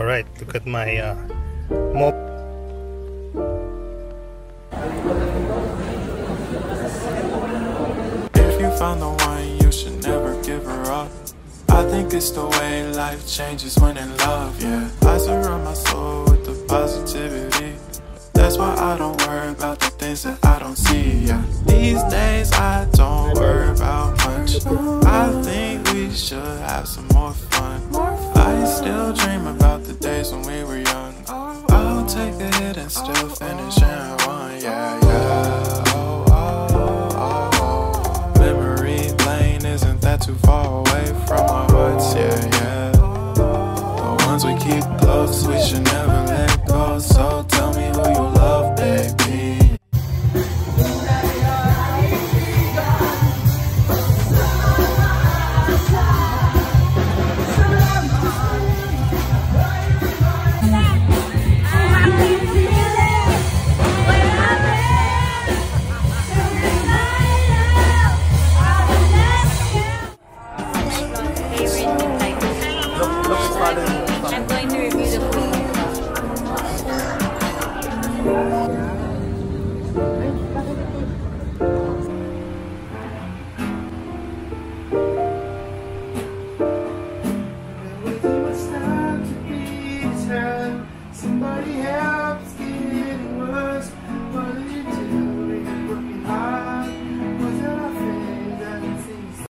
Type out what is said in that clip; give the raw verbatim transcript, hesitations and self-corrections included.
Alright, look at my uh, mop. If you found the one, you should never give her up. I think it's the way life changes when in love, yeah. I surround my soul with the positivity. That's why I don't worry about the things that I don't see, yeah. These days I don't worry about much. I think we should have some more fun. I still dream about the days when we were young. I'll take a hit and still finish in one, yeah, yeah. Oh, oh, oh, oh. Memory lane, isn't that too far away from our hearts, yeah, yeah. The ones we keep close, we should never let go. So tell me who you love, baby. I'm going to review the food.